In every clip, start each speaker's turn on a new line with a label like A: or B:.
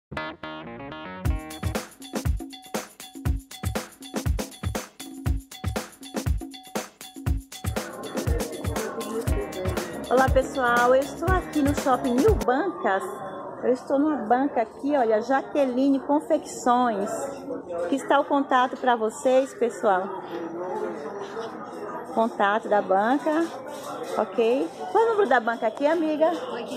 A: Olá pessoal, eu estou aqui no Shopping New Bancas. Eu estou numa banca aqui, olha, Jaqueline Confecções. Aqui está o contato para vocês, pessoal. Contato da banca, ok? Qual é o número da banca aqui, amiga?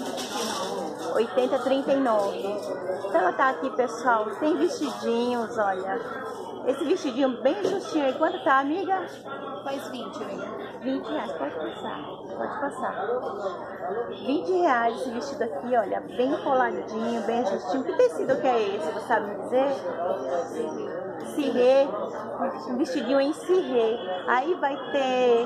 A: 8039. Então ela tá aqui, pessoal. Tem vestidinhos, olha. Esse vestidinho bem justinho aí. Quanto tá, amiga?
B: Faz 20, amiga.
A: 20 reais, pode passar. Pode passar. 20 reais esse vestido aqui, olha. Bem coladinho, bem justinho. Que tecido que é esse? Você sabe me dizer? Cirrê. Um vestidinho em cirrê. Aí vai ter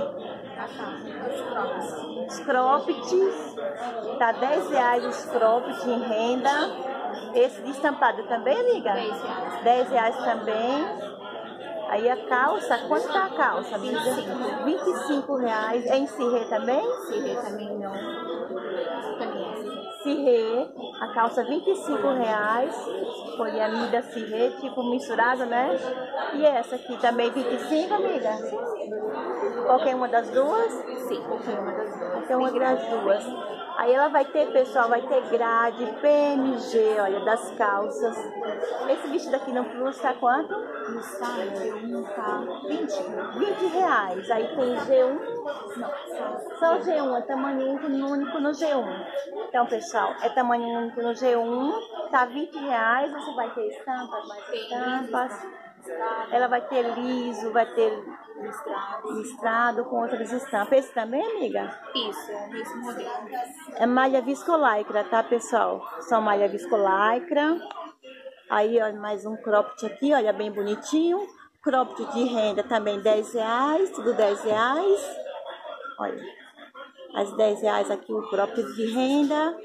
A: os croppeds. Tá 10 reais os croppeds em renda. Esse de estampado também, amiga?
B: 10 reais.
A: 10 reais também. Aí a calça, quanto tá a calça, amiga? 25 reais. É em cirrê também?
B: Cirrê também não. Também é
A: Cirrê, a calça 25 reais. Poliamida cirrê, tipo misturada, né? E essa aqui também 25, amiga? Qualquer uma das duas?
B: Sim, qualquer uma das duas.
A: Então uma das duas. Aí ela vai ter, pessoal, vai ter grade, PMG, olha, das calças. Esse vestido aqui no Plus tá quanto?
B: No site tá
A: 20 reais. Aí tem G1. Não, só o G1, é tamanho único no G1. Então, pessoal, é tamanho único no G1, tá 20 reais. Você vai ter estampas, mais estampas. Ela vai ter liso, vai ter listrado com outras estampas. Esse também, amiga?
B: Isso, é o mesmo modelo.
A: É malha viscolaicra, tá, pessoal? Só malha viscolaicra. Aí, ó, mais um cropped aqui, olha, bem bonitinho. Cropped de renda também 10 reais, tudo 10 reais. Olha, as 10 reais aqui o cropped de renda.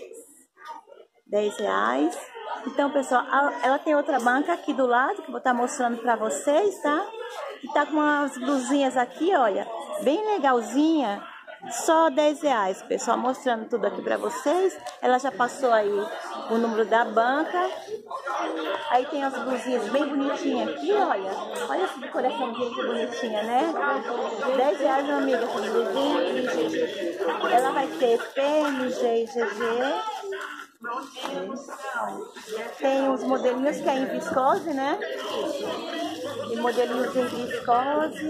A: 10 reais. Então, pessoal, ela tem outra banca aqui do lado, que eu vou estar mostrando pra vocês, tá? E tá com umas blusinhas aqui, olha, bem legalzinha. Só 10 reais, pessoal, mostrando tudo aqui pra vocês. Ela já passou aí o número da banca. Aí tem as blusinhas bem bonitinhas aqui, olha. Olha essa decoraçãozinha que bonitinha, né? 10 reais, minha amiga, essa blusinha. Ela vai ter PMG e GG. Tem uns modelinhos que é em viscose, né? Tem modelinhos em viscose.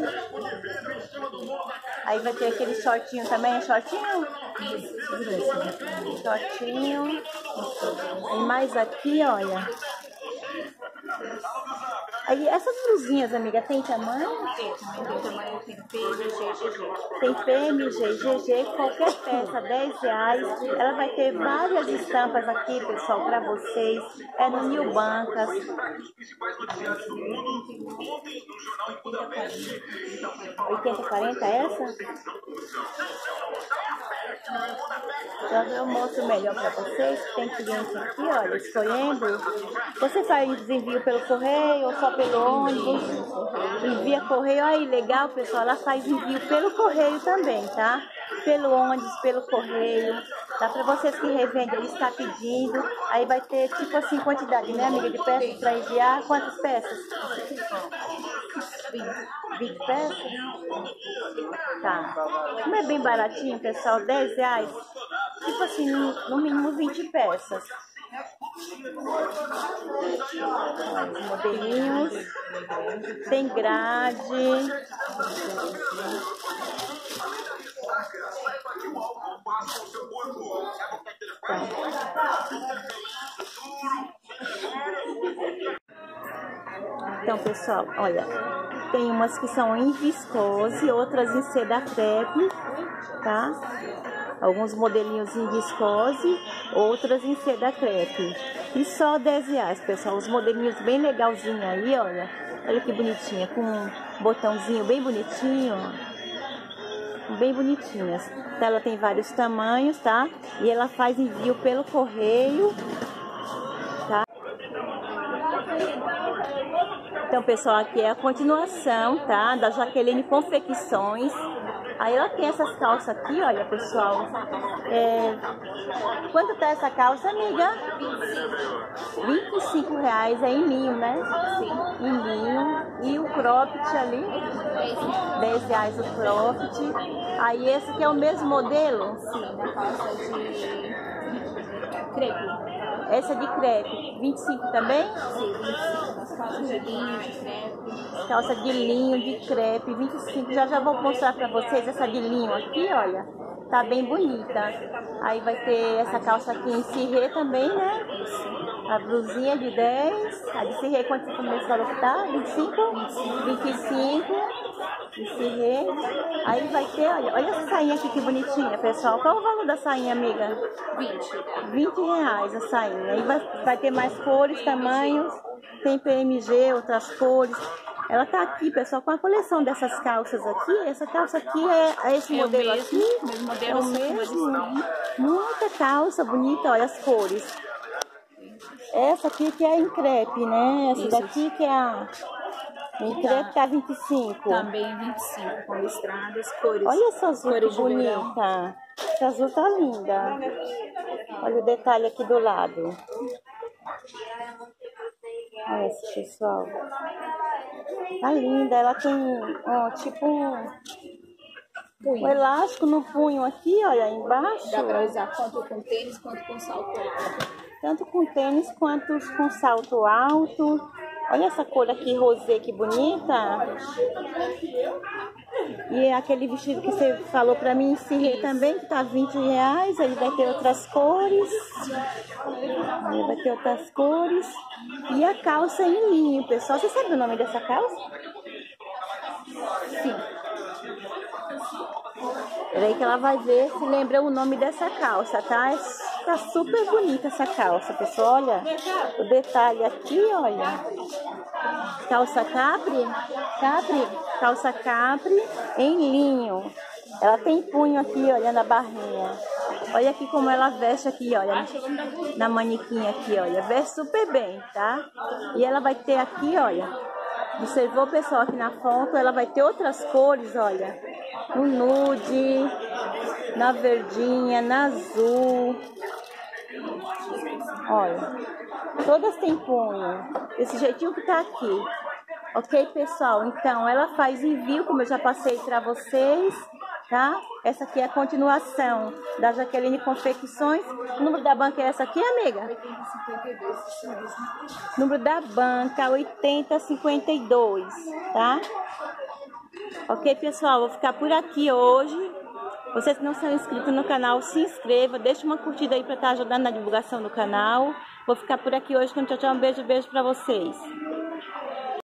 A: Aí vai ter aquele shortinho também, é shortinho? Shortinho. E mais aqui, olha. Aí essas blusinhas, amiga, tem tamanho?
B: Tem tamanho, tem PMG, GG.
A: Tem PMG, GG, qualquer peça, 10 reais. Ela vai ter várias estampas aqui, pessoal, pra vocês. É no New Bancas. 80,40 essa? Então eu mostro melhor pra vocês. Tem cliente aqui, olha, escolhendo. Você faz envio pelo correio ou só pelo ônibus? Envia correio, aí legal, pessoal. Ela faz envio pelo correio também, tá? Pelo ônibus, pelo correio. Dá pra vocês que revendem, ele está pedindo. Aí vai ter tipo assim quantidade, né, amiga, de peças pra enviar. Quantas peças? 20 peças? Tá. Como é bem baratinho, pessoal, 10 reais. Tipo assim, no mínimo 20 peças. Os modelinhos. Tem grade. Tá. Então, pessoal, olha, tem umas que são em viscose, outras em seda crepe, tá? Alguns modelinhos em viscose, outras em seda crepe. E só 10 reais, pessoal. Os modelinhos bem legalzinhos aí, olha. Olha que bonitinha, com um botãozinho bem bonitinho, ó. Bem bonitinhas. Então, ela tem vários tamanhos, tá? E ela faz envio pelo correio, tá? Então, pessoal, aqui é a continuação, tá? Da Jaqueline Confecções. Aí ela tem essas calças aqui, olha, pessoal. Quanto tá essa calça, amiga? R$25, é em linho, né?
B: Sim.
A: Em linho. E o cropped ali? R$10 o cropped. Aí esse aqui é o mesmo modelo?
B: Sim, na calça de crepe.
A: Essa é de crepe. 25 também?
B: Sim, 25. As calças de linho, de crepe.
A: Calça de linho, de crepe, 25. Já vou mostrar pra vocês essa de linho aqui, olha. Tá bem bonita. Aí vai ter essa calça aqui em cirrê também, né? A blusinha de 10. A de cirrê, quanto você falou que tá? 25? 25. De cirrê. Aí vai ter, olha essa sainha aqui que bonitinha, pessoal. Qual o valor da sainha, amiga?
B: 20.
A: R$20 a sainha. Aí vai ter mais cores, tamanhos. Tem PMG, outras cores. Ela tá aqui, pessoal, com a coleção dessas calças aqui. Essa calça aqui é esse modelo aqui.
B: Mesmo modelo,
A: é o mesmo. Muita calça bonita, olha as cores. Essa aqui que é em crepe, né? Essa daqui que é a... Em crepe tá 25.
B: Também 25, com listradas, cores.
A: Olha essa azul que
B: cores de verão.
A: bonita. Essa azul tá linda. Olha o detalhe aqui do lado. Olha esse, pessoal. Tá linda. Ela tem, ó, tipo um elástico no punho aqui, olha, embaixo.
B: Dá pra usar tanto com tênis quanto com salto alto.
A: Tanto com tênis quanto com salto alto. Olha essa cor aqui, rosé, que bonita. E aquele vestido que você falou pra mim, cirrê também, que tá R$20. Aí vai ter outras cores. Aí vai ter outras cores. E a calça em linho, pessoal. Você sabe o nome dessa calça? Sim. Peraí que ela vai ver se lembra o nome dessa calça, tá? Tá super bonita essa calça, pessoal. Olha o detalhe aqui, olha. Calça capri, calça capri em linho. Ela tem punho aqui, olha, na barrinha. Olha aqui como ela veste aqui, olha, na manequim aqui, olha. Veste super bem, tá? E ela vai ter aqui, olha, observou, pessoal, aqui na foto, ela vai ter outras cores, olha. No nude, na verdinha, na azul. Olha, todas têm punho, desse jeitinho que tá aqui. Ok, pessoal? Então, ela faz envio, como eu já passei pra vocês, tá? Essa aqui é a continuação da Jaqueline Confecções. O número da banca é essa aqui, amiga?
B: 8052, isso mesmo.
A: Número da banca, 8052, tá? Ok, pessoal? Vou ficar por aqui hoje. Vocês que não são inscritos no canal, se inscreva, deixa uma curtida aí pra estar ajudando na divulgação do canal. Vou ficar por aqui hoje com tchau, tchau, um beijo pra vocês.